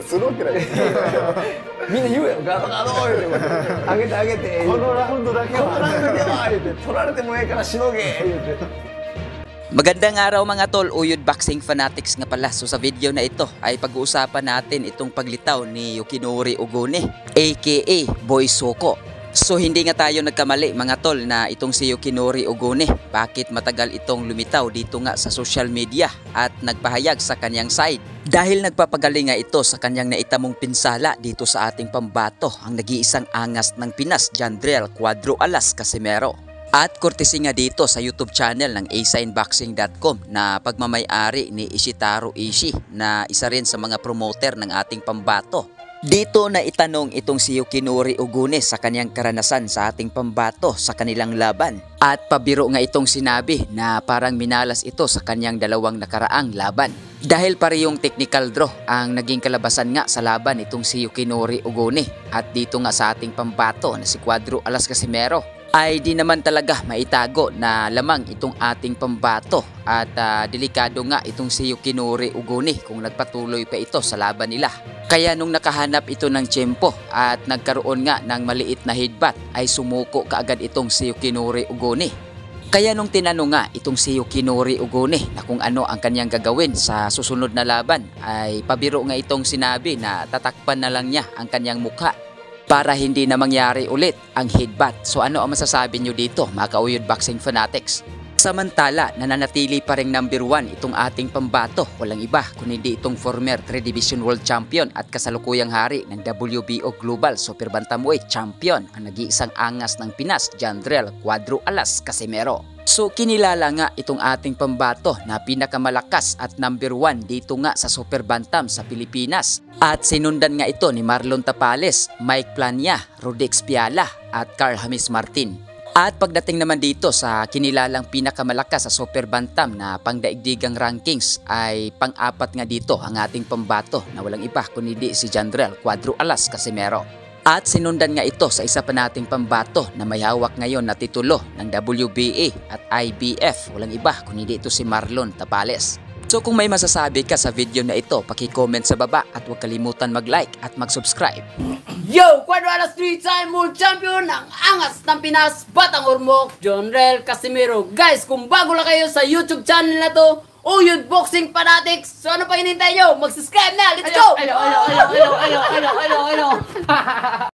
するわけない。みんな言うやろ、ガードガード言うて、上げて上げて。このラウンドだけは。このラウンドだけは言うて、取られてもええからしのげ言うて。 Magandang araw mga tol, Uyod Boxing Fanatics nga pala. So sa video na ito ay pag-uusapan natin itong paglitaw ni Yukinori Ogone aka Boy Soko. So hindi nga tayo nagkamali mga tol na itong si Yukinori Ogone, bakit matagal itong lumitaw dito nga sa social media at nagpahayag sa kanyang side. Dahil nagpapagaling nga ito sa kanyang naitamong pinsala dito sa ating pambato, ang nag-iisang angas ng Pinas, Jandrel Cuadro Alas Casimero. At courtesy nga dito sa YouTube channel ng asignboxing.com na pagmamay-ari ni Ishitaro Ishii na isa rin sa mga promoter ng ating pambato. Dito na itanong itong si Yukinori Ogone sa kanyang karanasan sa ating pambato sa kanilang laban. At pabiro nga itong sinabi na parang minalas ito sa kanyang dalawang nakaraang laban. Dahil parehong technical draw ang naging kalabasan nga sa laban itong si Yukinori Ogone at dito nga sa ating pambato na si Cuadro Alas Casimero. Ay di naman talaga maitago na lamang itong ating pambato at delikado nga itong si Yukinori Ogone kung nagpatuloy pa ito sa laban nila. Kaya nung nakahanap ito ng tiyempo at nagkaroon nga ng maliit na headbutt ay sumuko kaagad itong si Yukinori Ogone. Kaya nung tinanong nga itong si Yukinori Ogone na kung ano ang kanyang gagawin sa susunod na laban ay pabiro nga itong sinabi na tatakpan na lang niya ang kanyang mukha para hindi na mangyari ulit ang headbutt. So ano ang masasabi nyo dito mga ka-Uyod Boxing Fanatics? Samantala, nananatili pa rin number 1 itong ating pambato. Walang iba kundi itong former 3 Division World Champion at kasalukuyang hari ng WBO Global Super Bantamweight Champion, ang nag-iisang angas ng Pinas, Jandrel Cuadro Alas Casimero. So kinilala nga itong ating pambato na pinakamalakas at number 1 dito nga sa Super Bantam sa Pilipinas. At sinundan nga ito ni Marlon Tapales, Mike Plania, Rodex Piala at Carl James Martin. At pagdating naman dito sa kinilalang pinakamalakas sa Super Bantam na pangdaigdigang rankings ay pang-apat nga dito ang ating pambato na walang iba kundi si Jandrel Cuadro Alas Casimero. At sinundan nga ito sa isa pa nating pambato na may hawak ngayon na titulo ng WBA at IBF, walang iba kundi ito si Marlon Tapales. So kung may masasabi ka sa video na ito, paki-comment sa baba at huwag kalimutan mag-like at mag-subscribe. Yo! Cuadro Alas 3-time world champion ng angas ng Pinas, Batang Ormoc, Jandrel Casimero. Guys, kung bago lang kayo sa YouTube channel na to, Uyod Boxing Fanatics, so ano pa hinintay nyo? Mag-subscribe na! Let's go!